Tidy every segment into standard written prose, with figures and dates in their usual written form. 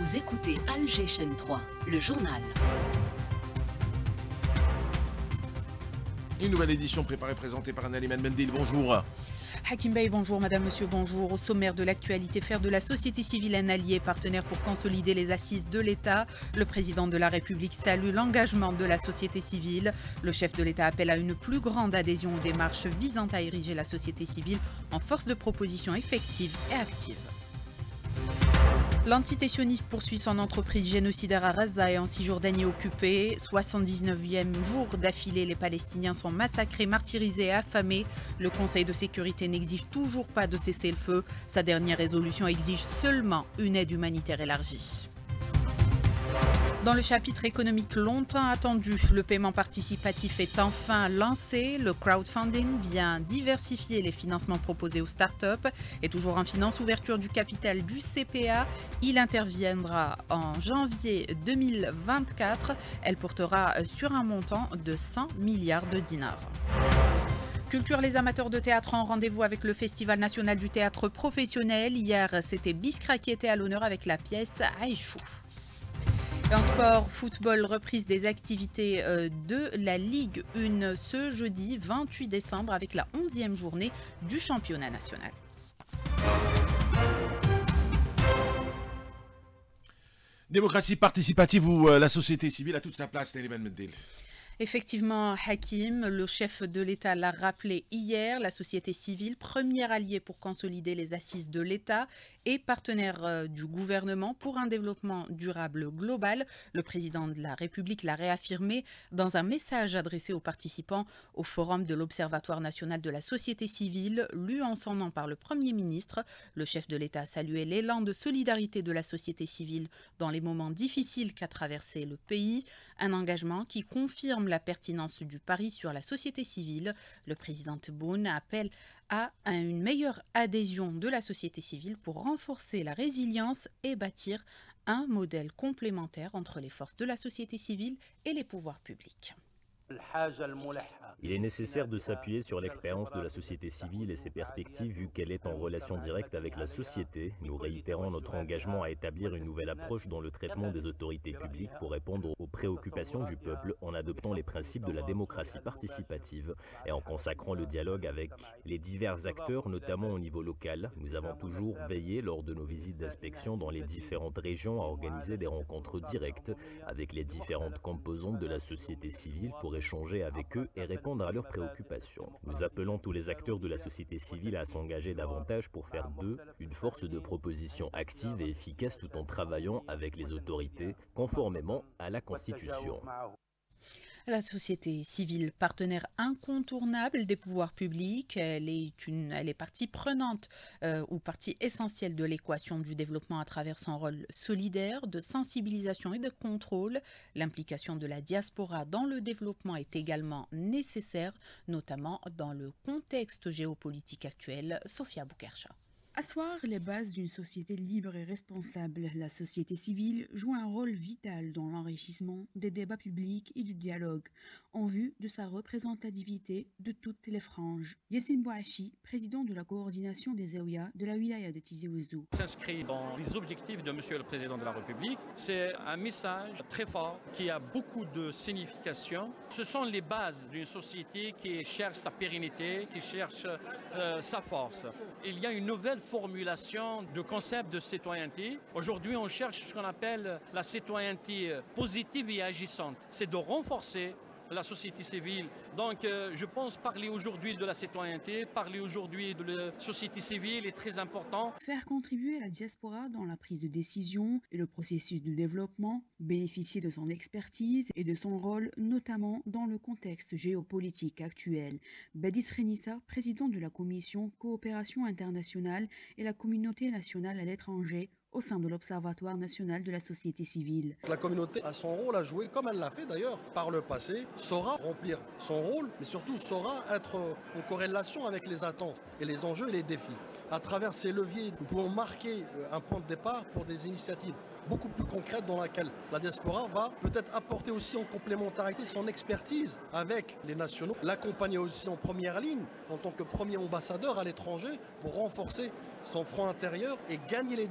Vous écoutez Alger Chaîne 3, le journal. Une nouvelle édition préparée et présentée par Naliman Mendil. Bonjour. Hakim Bey, bonjour madame, monsieur, bonjour. Au sommaire de l'actualité, faire de la société civile un allié partenaire pour consolider les assises de l'État. Le président de la République salue l'engagement de la société civile. Le chef de l'État appelle à une plus grande adhésion aux démarches visant à ériger la société civile en force de proposition effective et active. L'entité sioniste poursuit son entreprise génocidaire à Gaza et en Cisjordanie occupée. 79e jour d'affilée, les Palestiniens sont massacrés, martyrisés et affamés. Le Conseil de sécurité n'exige toujours pas de cessez-le-feu. Sa dernière résolution exige seulement une aide humanitaire élargie. Dans le chapitre économique longtemps attendu, le paiement participatif est enfin lancé. Le crowdfunding vient diversifier les financements proposés aux startups. Et toujours en finance, ouverture du capital du CPA. Il interviendra en janvier 2024. Elle portera sur un montant de 100 milliards de dinars. Culture, les amateurs de théâtre ont rendez-vous avec le Festival national du théâtre professionnel. Hier, c'était Biskra qui était à l'honneur avec la pièce Aïchou. Et en sport, football, reprise des activités de la Ligue 1 ce jeudi 28 décembre avec la 11e journée du championnat national. Démocratie participative où la société civile a toute sa place, Naliman Mendil. Effectivement, Hakim, le chef de l'État l'a rappelé hier, la société civile, premier allié pour consolider les assises de l'État et partenaire du gouvernement pour un développement durable global. Le président de la République l'a réaffirmé dans un message adressé aux participants au forum de l'Observatoire national de la société civile, lu en son nom par le Premier ministre. Le chef de l'État a salué l'élan de solidarité de la société civile dans les moments difficiles qu'a traversé le pays, un engagement qui confirme la pertinence du pari sur la société civile. Le président Tebboune appelle à une meilleure adhésion de la société civile pour renforcer la résilience et bâtir un modèle complémentaire entre les forces de la société civile et les pouvoirs publics. Il est nécessaire de s'appuyer sur l'expérience de la société civile et ses perspectives vu qu'elle est en relation directe avec la société. Nous réitérons notre engagement à établir une nouvelle approche dans le traitement des autorités publiques pour répondre aux préoccupations du peuple en adoptant les principes de la démocratie participative et en consacrant le dialogue avec les divers acteurs, notamment au niveau local. Nous avons toujours veillé lors de nos visites d'inspection dans les différentes régions à organiser des rencontres directes avec les différentes composantes de la société civile pour échanger avec eux et répondre à leurs préoccupations. Nous appelons tous les acteurs de la société civile à s'engager davantage pour faire d'eux une force de proposition active et efficace tout en travaillant avec les autorités conformément à la Constitution. La société civile, partenaire incontournable des pouvoirs publics, elle est partie prenante ou partie essentielle de l'équation du développement à travers son rôle solidaire, de sensibilisation et de contrôle. L'implication de la diaspora dans le développement est également nécessaire, notamment dans le contexte géopolitique actuel. Sophia Boukercha. Asseoir les bases d'une société libre et responsable, la société civile joue un rôle vital dans l'enrichissement des débats publics et du dialogue, en vue de sa représentativité de toutes les franges. Yassine Bouachi, président de la coordination des Zaouïas de la wilaya de Tizi Ouzou. S'inscrit dans les objectifs de Monsieur le Président de la République. C'est un message très fort qui a beaucoup de signification. Ce sont les bases d'une société qui cherche sa pérennité, qui cherche sa force. Il y a une nouvelle formulation de concept de citoyenneté. Aujourd'hui, on cherche ce qu'on appelle la citoyenneté positive et agissante. C'est de renforcer la société civile. Donc, je pense parler aujourd'hui de la citoyenneté, parler aujourd'hui de la société civile est très important. Faire contribuer la diaspora dans la prise de décision et le processus de développement, bénéficier de son expertise et de son rôle, notamment dans le contexte géopolitique actuel. Badis Renissa, président de la commission Coopération internationale et la communauté nationale à l'étranger, au sein de l'Observatoire national de la société civile. La communauté a son rôle à jouer, comme elle l'a fait d'ailleurs par le passé, saura remplir son rôle, mais surtout saura être en corrélation avec les attentes et les enjeux et les défis. À travers ces leviers, nous pouvons marquer un point de départ pour des initiatives beaucoup plus concrètes dans laquelle la diaspora va peut-être apporter aussi en complémentarité son expertise avec les nationaux, l'accompagner aussi en première ligne en tant que premier ambassadeur à l'étranger pour renforcer son front intérieur et gagner les défis de demain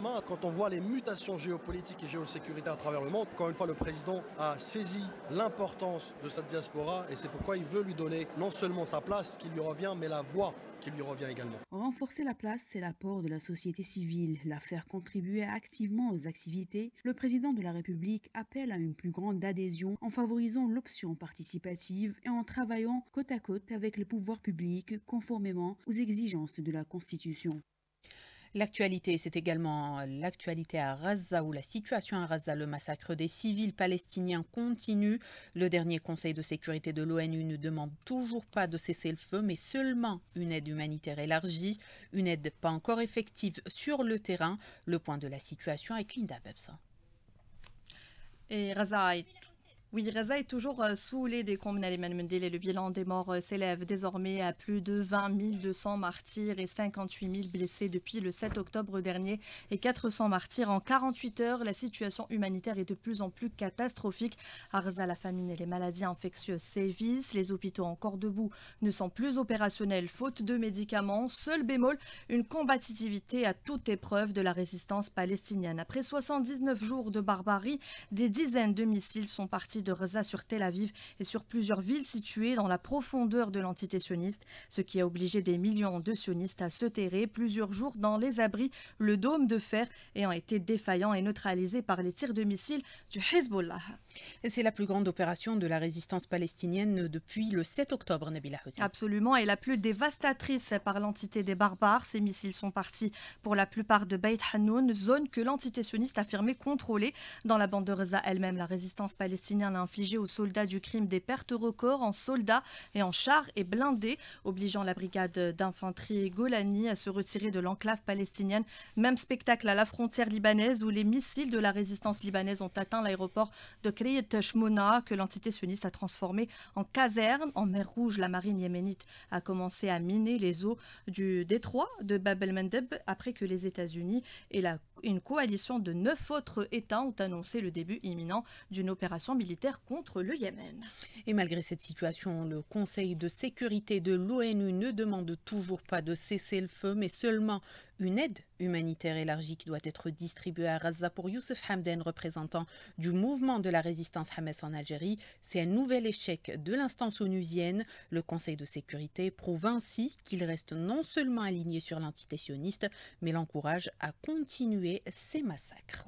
demain. Quand on voit les mutations géopolitiques et géosécuritaires à travers le monde, encore une fois, le président a saisi l'importance de cette diaspora et c'est pourquoi il veut lui donner non seulement sa place qui lui revient, mais la voix qui lui revient également. Renforcer la place, c'est l'apport de la société civile, la faire contribuer activement aux activités. Le président de la République appelle à une plus grande adhésion en favorisant l'option participative et en travaillant côte à côte avec les pouvoirs publics conformément aux exigences de la Constitution. L'actualité, c'est également l'actualité à Gaza où la situation à Gaza, le massacre des civils palestiniens continue. Le dernier Conseil de sécurité de l'ONU ne demande toujours pas de cesser le feu, mais seulement une aide humanitaire élargie, une aide pas encore effective sur le terrain. Le point de la situation avec Linda Bebsa. Et Gaza est toujours sous les décombres Nariman Mendel et le bilan des morts s'élève désormais à plus de 20 200 martyrs et 58 000 blessés depuis le 7 octobre dernier et 400 martyrs en 48 heures. La situation humanitaire est de plus en plus catastrophique. À Gaza, la famine et les maladies infectieuses sévissent. Les hôpitaux encore debout ne sont plus opérationnels faute de médicaments. Seul bémol, une combativité à toute épreuve de la résistance palestinienne. Après 79 jours de barbarie, des dizaines de missiles sont partis de Gaza sur Tel Aviv et sur plusieurs villes situées dans la profondeur de l'entité sioniste, ce qui a obligé des millions de sionistes à se terrer plusieurs jours dans les abris, le dôme de fer ayant été défaillant et neutralisé par les tirs de missiles du Hezbollah. C'est la plus grande opération de la résistance palestinienne depuis le 7 octobre, Nabila Hossein. Absolument, et la plus dévastatrice par l'entité des barbares. Ces missiles sont partis pour la plupart de Beit Hanoun, zone que l'entité sioniste a affirmé contrôler. Dans la bande de Gaza elle-même, la résistance palestinienne a infligé aux soldats du crime des pertes records en soldats et en chars et blindés, obligeant la brigade d'infanterie Golani à se retirer de l'enclave palestinienne. Même spectacle à la frontière libanaise où les missiles de la résistance libanaise ont atteint l'aéroport de Kiryat Shmona que l'entité sioniste a transformé en caserne. En mer Rouge, la marine yéménite a commencé à miner les eaux du détroit de Bab el-Mandeb après que les États-Unis et une coalition de 9 autres États ont annoncé le début imminent d'une opération militaire contre le Yémen. Et malgré cette situation, le Conseil de sécurité de l'ONU ne demande toujours pas de cesser le feu, mais seulement une aide humanitaire élargie qui doit être distribuée à Gaza. Pour Youssef Hamden, représentant du mouvement de la résistance Hamas en Algérie, c'est un nouvel échec de l'instance onusienne. Le Conseil de sécurité prouve ainsi qu'il reste non seulement aligné sur l'entité sioniste, mais l'encourage à continuer ces massacres.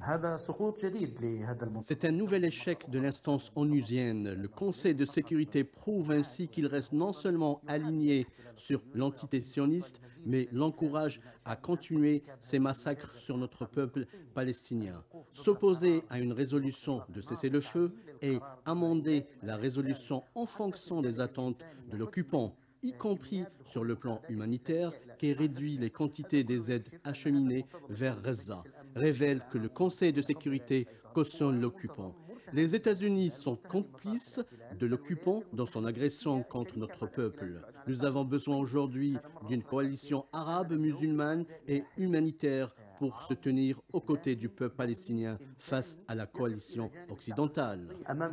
C'est un nouvel échec de l'instance onusienne. Le Conseil de sécurité prouve ainsi qu'il reste non seulement aligné sur l'entité sioniste, mais l'encourage à continuer ces massacres sur notre peuple palestinien. S'opposer à une résolution de cessez-le-feu et amender la résolution en fonction des attentes de l'occupant, y compris sur le plan humanitaire, qui réduit les quantités des aides acheminées vers Gaza, révèle que le Conseil de sécurité cautionne l'occupant. Les États-Unis sont complices de l'occupant dans son agression contre notre peuple. Nous avons besoin aujourd'hui d'une coalition arabe, musulmane et humanitaire pour se tenir aux côtés du peuple palestinien face à la coalition occidentale.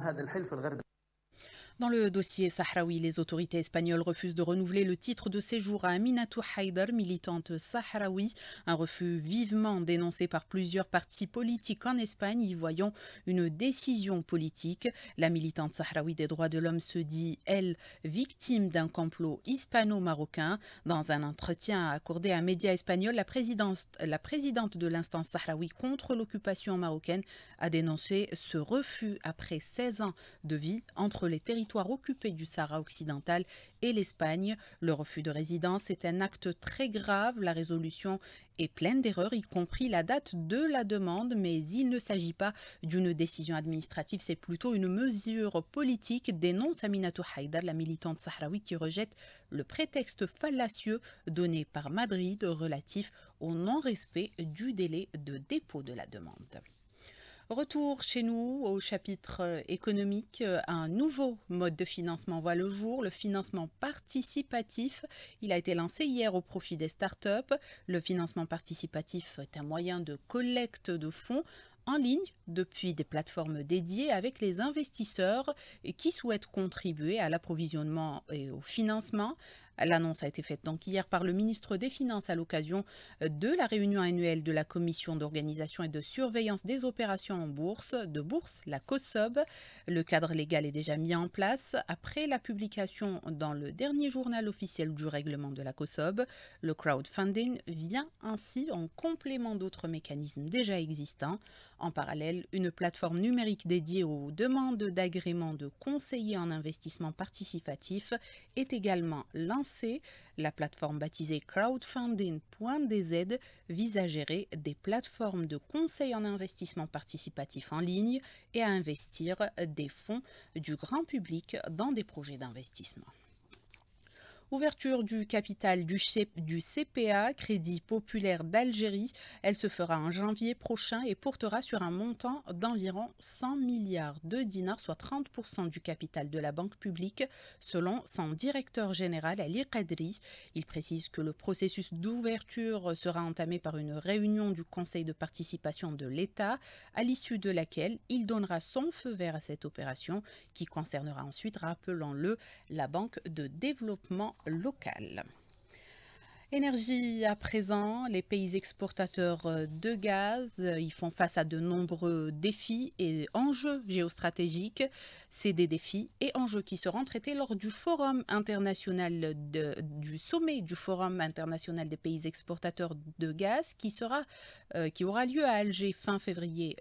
Dans le dossier sahraoui, les autorités espagnoles refusent de renouveler le titre de séjour à Aminatou Haïdar, militante sahraoui. Un refus vivement dénoncé par plusieurs partis politiques en Espagne, y voyant une décision politique. La militante sahraoui des droits de l'homme se dit, elle, victime d'un complot hispano-marocain. Dans un entretien accordé à un média espagnol, la présidente de l'instance sahraoui contre l'occupation marocaine a dénoncé ce refus après 16 ans de vie entre les territoires occupés du Sahara occidental et l'Espagne. Le refus de résidence est un acte très grave. La résolution est pleine d'erreurs, y compris la date de la demande, mais il ne s'agit pas d'une décision administrative, c'est plutôt une mesure politique, dénonce Aminatou Haïdar, la militante sahraoui qui rejette le prétexte fallacieux donné par Madrid relatif au non-respect du délai de dépôt de la demande. Retour chez nous au chapitre économique, un nouveau mode de financement voit le jour, le financement participatif. Il a été lancé hier au profit des startups. Le financement participatif est un moyen de collecte de fonds en ligne depuis des plateformes dédiées avec les investisseurs qui souhaitent contribuer à l'approvisionnement et au financement. L'annonce a été faite donc hier par le ministre des Finances à l'occasion de la réunion annuelle de la Commission d'organisation et de surveillance des opérations en bourse, la COSOB. Le cadre légal est déjà mis en place après la publication dans le dernier journal officiel du règlement de la COSOB. Le crowdfunding vient ainsi en complément d'autres mécanismes déjà existants. En parallèle, une plateforme numérique dédiée aux demandes d'agrément de conseillers en investissement participatif est également lancée. La plateforme baptisée crowdfunding.dz vise à gérer des plateformes de conseil en investissement participatif en ligne et à investir des fonds du grand public dans des projets d'investissement. Ouverture du capital du CPA, Crédit Populaire d'Algérie. Elle se fera en janvier prochain et portera sur un montant d'environ 100 milliards de dinars, soit 30% du capital de la banque publique, selon son directeur général Ali Qadri. Il précise que le processus d'ouverture sera entamé par une réunion du Conseil de participation de l'État, à l'issue de laquelle il donnera son feu vert à cette opération qui concernera ensuite, rappelons-le, la Banque de développement local. Énergie à présent, les pays exportateurs de gaz, ils font face à de nombreux défis et enjeux géostratégiques. C'est des défis et enjeux qui seront traités lors du forum international du sommet du Forum international des pays exportateurs de gaz qui aura lieu à Alger fin février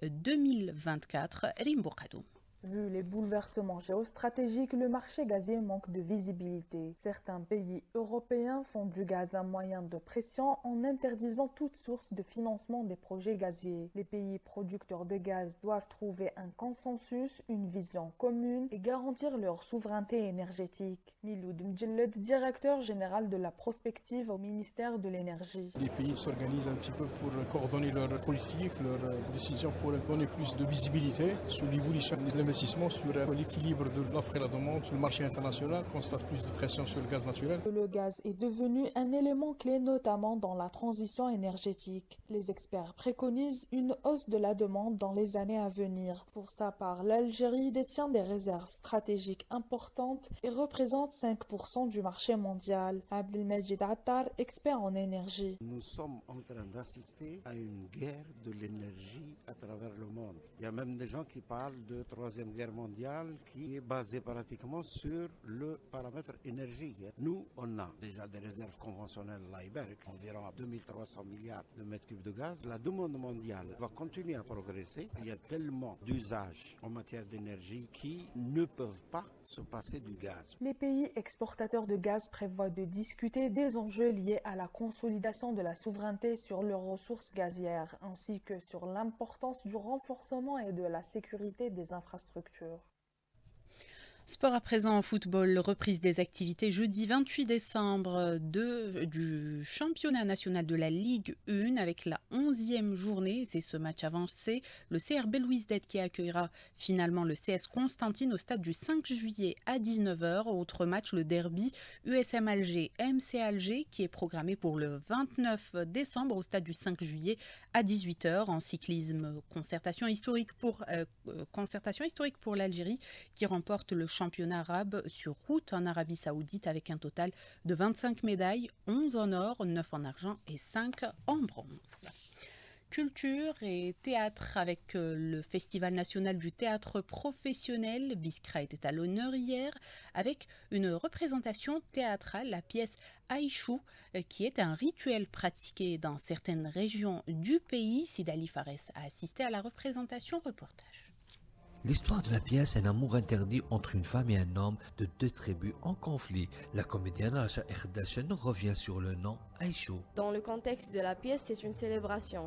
2024. Rimboukadou. Vu les bouleversements géostratégiques, le marché gazier manque de visibilité. Certains pays européens font du gaz un moyen de pression en interdisant toute source de financement des projets gaziers. Les pays producteurs de gaz doivent trouver un consensus, une vision commune et garantir leur souveraineté énergétique. Miloud Mdjelled, directeur général de la prospective au ministère de l'Énergie. Les pays s'organisent un petit peu pour coordonner leurs politiques, leurs décisions pour donner plus de visibilité sur l'évolution des investissements, sur l'équilibre de l'offre et la demande sur le marché international, constate plus de pression sur le gaz naturel. Le gaz est devenu un élément clé notamment dans la transition énergétique. Les experts préconisent une hausse de la demande dans les années à venir. Pour sa part, l'Algérie détient des réserves stratégiques importantes et représente 5% du marché mondial. Abdelmajid Attar, expert en énergie. Nous sommes en train d'assister à une guerre de l'énergie à travers le monde. Il y a même des gens qui parlent de troisième guerre mondiale qui est basée pratiquement sur le paramètre énergie. Nous, on a déjà des réserves conventionnelles l'Iberk, environ 2300 milliards de mètres cubes de gaz. La demande mondiale va continuer à progresser. Il y a tellement d'usages en matière d'énergie qui ne peuvent pas se passer du gaz. Les pays exportateurs de gaz prévoient de discuter des enjeux liés à la consolidation de la souveraineté sur leurs ressources gazières, ainsi que sur l'importance du renforcement et de la sécurité des infrastructures. Sport à présent en football, reprise des activités jeudi 28 décembre du championnat national de la Ligue 1 avec la 11e journée. C'est ce match avancé. Le CRB Louisdet qui accueillera finalement le CS Constantine au stade du 5 juillet à 19h. Autre match, le derby USM Alger MC Alger qui est programmé pour le 29 décembre au stade du 5 juillet à 18h. En cyclisme, concertation historique pour l'Algérie qui remporte le championnat arabe sur route en Arabie Saoudite avec un total de 25 médailles, 11 en or, 9 en argent et 5 en bronze. Culture et théâtre avec le Festival national du théâtre professionnel. Biskra était à l'honneur hier avec une représentation théâtrale, la pièce Aïchou, qui est un rituel pratiqué dans certaines régions du pays. Sidali Fares a assisté à la représentation, reportage. L'histoire de la pièce est un amour interdit entre une femme et un homme de deux tribus en conflit. La comédienne Rasha Erdashen revient sur le nom Aïchou. Dans le contexte de la pièce, c'est une célébration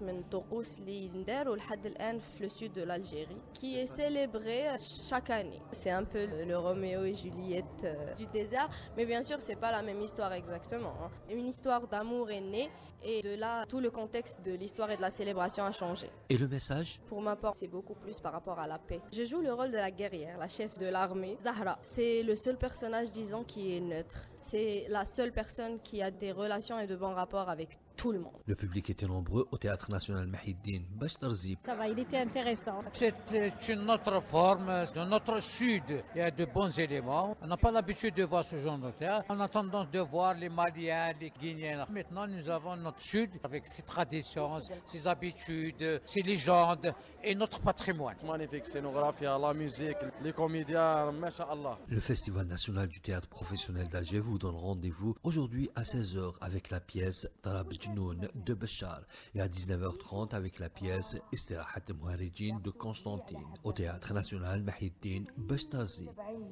le sud de l'Algérie qui est célébrée chaque année. C'est un peu le Roméo et Juliette du désert, mais bien sûr c'est pas la même histoire exactement. Une histoire d'amour est née et de là tout le contexte de l'histoire et de la célébration a changé. Et le message? Pour ma part, c'est beaucoup plus par rapport à la paix. Je joue le rôle de la guerrière, la chef de l'armée, Zahra. C'est le seul personnage, disons, qui est neutre. C'est la seule personne qui a des relations et de bons rapports avec tout le monde. Le public était nombreux au Théâtre National Mahiddin Bachtarzi. Ça va, il était intéressant. C'est une autre forme, de notre sud. Il y a de bons éléments. On n'a pas l'habitude de voir ce genre de théâtre. On a tendance de voir les Maliens, les Guinéens. Maintenant, nous avons notre sud avec ses traditions, ses habitudes, ses légendes et notre patrimoine. Magnifique scénographie, la musique, les comédiens, masha'Allah. Le Festival national du théâtre professionnel d'Alger vous donne rendez-vous aujourd'hui à 16h avec la pièce Tarab Jnoun de Bachar et à 19h30 avec la pièce Istirahat Mouharidjin de Constantine au Théâtre national Mahiddin Bachtarzi.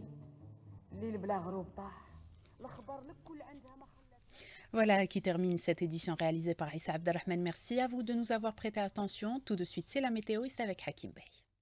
Voilà qui termine cette édition réalisée par Issa Abdelrahman. Merci à vous de nous avoir prêté attention. Tout de suite, c'est la météo et c'est avec Hakim Bey.